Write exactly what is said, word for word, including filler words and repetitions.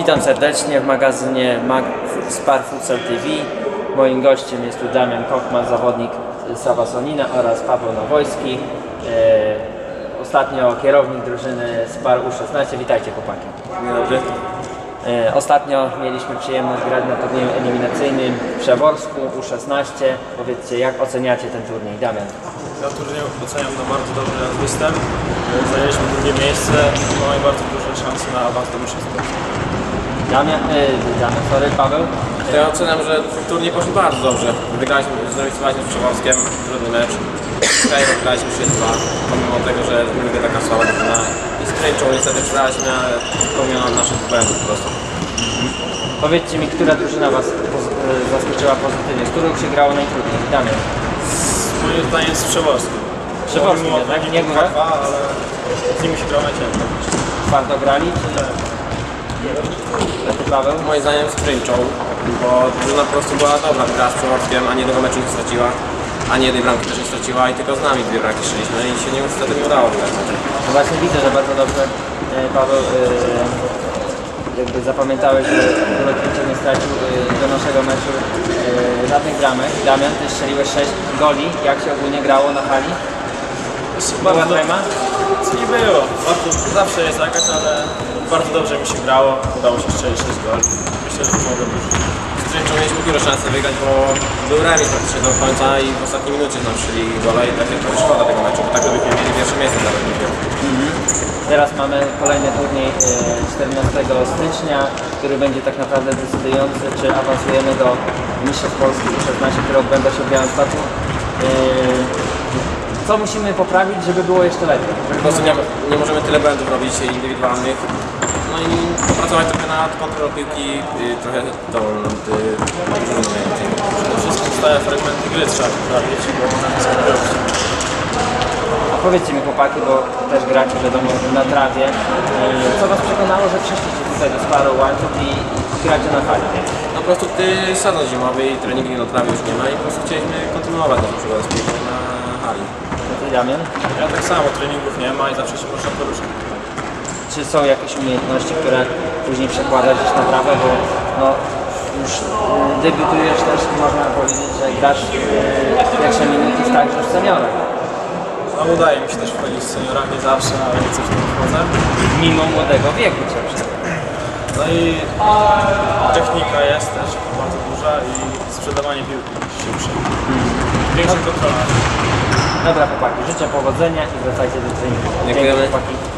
Witam serdecznie w magazynie Mag Spar Futsal T V. Moim gościem jest tu Damian Kochman, zawodnik Sawa Sonina, oraz Paweł Nowojski, e, ostatnio kierownik drużyny Spar U szesnaście. Witajcie, chłopaki. Dzień dobry. E, ostatnio mieliśmy przyjemność grać na turnieju eliminacyjnym w Przeworsku U szesnaście. Powiedzcie, jak oceniacie ten turniej, Damian? Ja turniej oceniam na bardzo dobry występ. Zajęliśmy drugie miejsce i mamy bardzo duże szanse na awans do mistrzostwa. Damian, e, Damian, sorry, Paweł? To ja oceniam, że turniej poszedł bardzo dobrze. Wygraliśmy, zremisowaliśmy z Przeworskiem, trudny mecz. Tutaj wygraliśmy trzy dwa, pomimo tego, że nie taka słaba drużyna. I z Kręczą niestety przegraliśmy, ale spełniono naszych błędów po prostu. Powiedzcie mi, która drużyna Was poz- zaskoczyła pozytywnie, z którą się grało najtrudniej? Damian. Moim zdaniem z Przeworskim. Przeworskim jednak, nie dwa Góra? dwa, ale z nimi się grało najciężej. Twardo grali? Czy Tak. Ty, Paweł? Moim zdaniem z Kręczą, bo drużyna po prostu była dobra, gra z Przeworskiem, ani jednego meczu nie straciła. Ani jednej bramki też nie straciła i tylko z nami dwie bramki strzeliśmy i się niestety nie udało wygrać. No właśnie widzę, że bardzo dobrze, e, Paweł, e, jakby zapamiętałeś, że Lotniczo nie stracił e, do naszego meczu e, żadnych bramek. Damian, Ty strzeliłeś sześć goli. Jak się ogólnie grało na hali? Była trema? Co nie było. Bardzo, zawsze jest jakaś, ale bardzo dobrze mi się grało. Udało się strzelić sześć goli. Myślę, że mogę być. Z Kręczą mieliśmy dużo szansy wygrać, bo był remis praktycznie do końca i w ostatniej minucie nam strzeli gola i tak trochę szkoda tego meczu, bo tak gdybyśmy mieli pierwsze miejsce nawet nie wiem. Mhm. Teraz mamy kolejny turniej e, czternastego stycznia, który będzie tak naprawdę decydujący, czy awansujemy do Mistrzostw Polski U szesnaście, które odbędą się w Białymstoku. E, co musimy poprawić, żeby było jeszcze lepiej? Po prostu nie, nie możemy tyle błędów robić indywidualnych. No i popracować trochę nad kontrolą piłki, y, trochę tą drużyną mniej więcej. Przede wszystkim stałe fragmenty gry trzeba poprawić, bo one nie są proste. A powiedzcie mi, chłopaki, bo też gracie, wiadomo, na trawie. E, co Was przekonało, że przyszliście tutaj do Sparu Łańcuch i gracie na hali? No po prostu ty sezon zimowy i treningi na trawie już nie ma i po prostu chcieliśmy kontynuować naszą przygodę z piłką na hali. No Ty, Damian? Ja tak samo, treningów nie ma i zawsze się można poruszać. Czy są jakieś umiejętności, które później przekładasz gdzieś na trawę, bo no, już y, debiutujesz też, można powiedzieć, że grasz y, pierwsze minuty także w seniorach. No udaje mi się też wchodzić w seniorach, nie zawsze, ale coś w tym wchodzę. Mimo młodego wieku cię przyznam. No i technika jest też bardzo duża i sprzedawanie piłki szybsze. Większa kontrola. Dobra, chłopaki, życzę powodzenia i wracajcie do treningu. Dziękujemy. Dzięki, chłopaki.